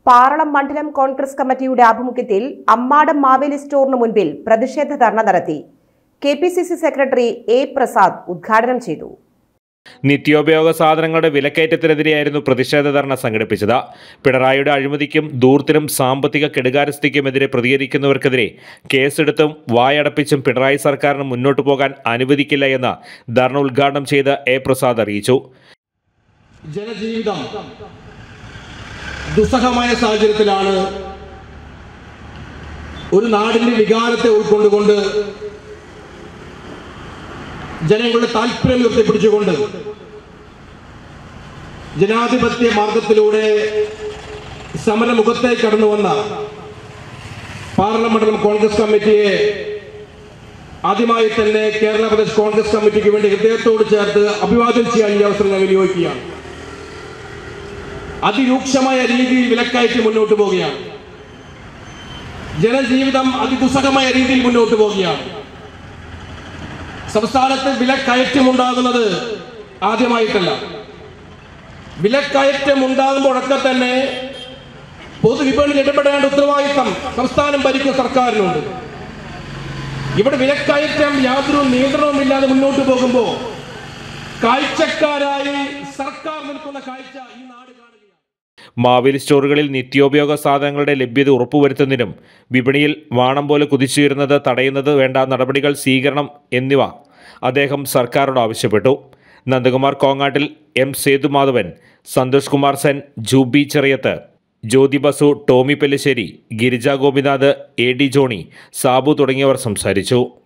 പാറളം മണ്ഡലം കോൺഗ്രസ് കമ്മിറ്റിയുടെ ആഭിമുഖ്യത്തിൽ അമ്മാടം മാവേലി സ്റ്റോറിന് മുൻപിൽ പ്രതിഷേധ ധർണ നടത്തി. കെപിസിസി സെക്രട്ടറി എ പ്രസാദ് ഉദ്ഘാടനം ചെയ്തു. നിത്യോപയോഗ സാധനങ്ങളുടെ വിലക്കയറ്റത്തിനെതിരെയായിരുന്നു പ്രതിഷേധ ധർണ സംഘടിപ്പിച്ചത്. പിണറായിയുടെ അഴിമതിക്കും ധൂർത്തിനും സാമ്പത്തിക കെടുകാര്യസ്ഥതയ്ക്കുമെതിരെ പ്രതികരിക്കുന്നവർക്കെതിരെ കേസെടുത്തും വായടപ്പിച്ചും പിണറായി സർക്കാരിന് മുന്നോട്ടു പോകാൻ അനുവദിക്കില്ല എന്ന് ധർണ ഉദ്ഘാടനം ചെയ്ത് എ പ്രസാദ് അറിയിച്ചു. ജനജീവിതം ദുസ്സഹമായ സാഹചര്യത്തിലാണ്. ഒരു നാടിന്റെ വികാരത്തെ ഉൾക്കൊണ്ടുകൊണ്ട് ജനങ്ങളുടെ താല്പര്യം ഉയർത്തിപ്പിടിച്ചുകൊണ്ട് ജനാധിപത്യ മാർഗത്തിലൂടെ സമരമുഖത്തേക്ക് കടന്നു വന്ന പാർലമെന്റ് മണ്ഡലം കോൺഗ്രസ് കമ്മിറ്റിയെ ആദ്യമായി തന്നെ കേരള പ്രദേശ് കോൺഗ്രസ് കമ്മിറ്റിക്ക് വേണ്ടി ഹൃദയത്തോട് ചേർത്ത് അഭിവാദ്യം ചെയ്യാൻ ഈ അവസരം ഞാൻ വിനിയോഗിക്കുകയാണ്. അതിരൂക്ഷമായ രീതിയിൽ വിലക്കയറ്റി മുന്നോട്ട് പോവുകയാണ്. ജനജീവിതം അതിദുസ്സഹമായ രീതിയിൽ മുന്നോട്ട് പോവുകയാണ്. സംസ്ഥാനത്ത് വിലക്കയറ്റം ഉണ്ടാകുന്നത് ആദ്യമായിട്ടല്ല. വിലക്കയറ്റം ഉണ്ടാകുമ്പോഴൊക്കെ തന്നെ പൊതുവിപണിയിൽ ഇടപെടേണ്ട ഉത്തരവാദിത്തം സംസ്ഥാനം ഭരിക്കുന്ന സർക്കാരിനുണ്ട്. ഇവിടെ വിലക്കയറ്റം യാതൊരു നിയന്ത്രണവുമില്ലാതെ മുന്നോട്ട് പോകുമ്പോൾ കാഴ്ചക്കാരായി സർക്കാർ നിൽക്കുന്ന കാഴ്ച ഈ നാട് കാണുകയാണ്. മാവേലി സ്റ്റോറുകളിൽ നിത്യോപയോഗ സാധനങ്ങളുടെ ലഭ്യത ഉറപ്പുവരുത്തുന്നതിനും വിപണിയിൽ വാണം പോലെ കുതിച്ചുയരുന്നത് തടയുന്നത് വേണ്ട നടപടികൾ സ്വീകരണം എന്നിവ അദ്ദേഹം സർക്കാരോട് ആവശ്യപ്പെട്ടു. Nandakumar Kongattil, M Sethumadhavan, Santhosh Kumar Sen, Juby Cheriyath, Jyothi Basu, Tomy Pellissery, Girija Gopinath, A D Johny, Sabu തുടങ്ങിയവർ സംസാരിച്ചു.